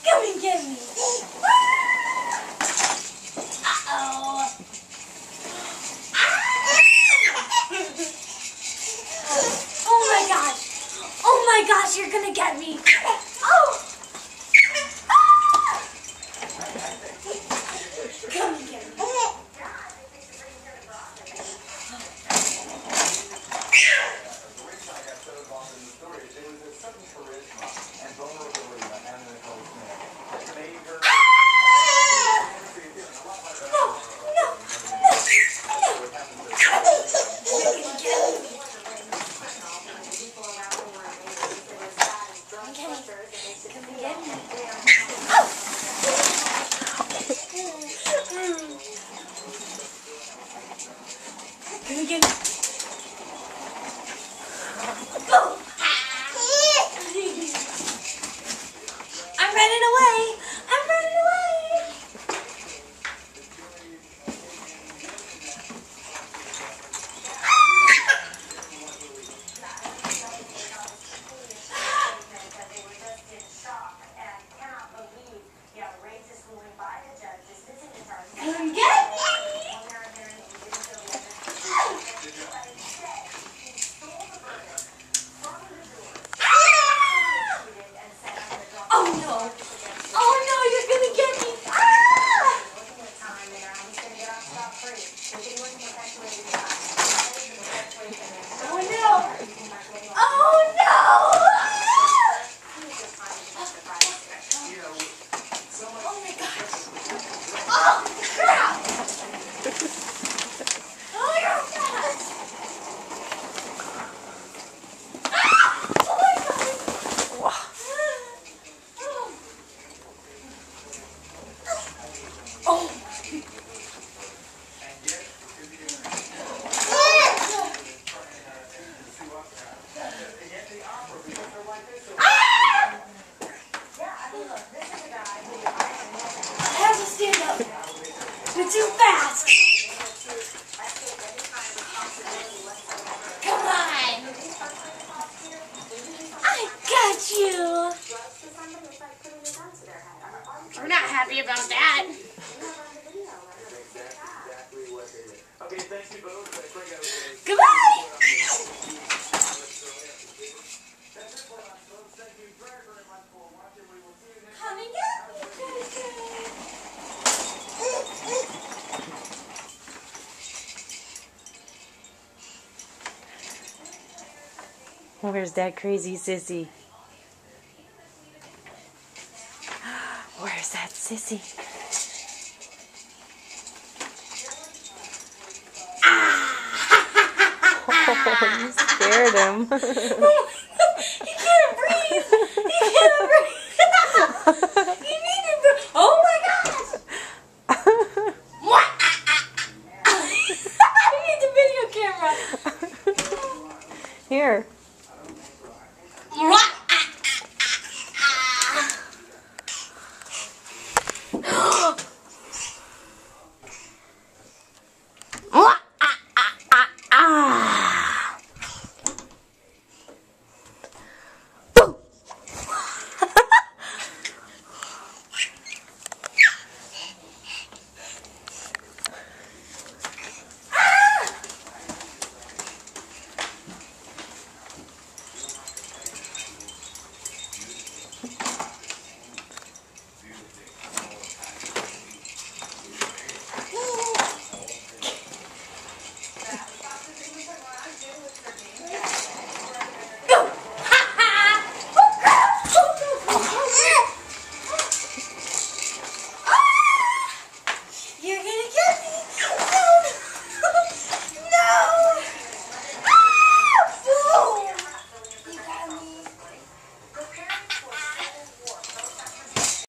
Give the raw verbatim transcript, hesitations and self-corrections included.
Come and get me. Uh-oh. Oh my gosh. Oh my gosh, you're gonna get me. Oh. Come and get me. Can we get oh. I'm running away. I'm running away. Come get me. Oh no! Oh no, you're gonna get me! Ah! Oh no! Oh no! Oh my gosh! Oh crap! Oh you're fast! Ah! Oh my god! Wow. Oh! I have to stand up. You're too fast. Come on. I got you. We're not happy about that. Goodbye! Come and get me, Jason. Where's that crazy sissy? Where's that sissy? Oh, you scared him.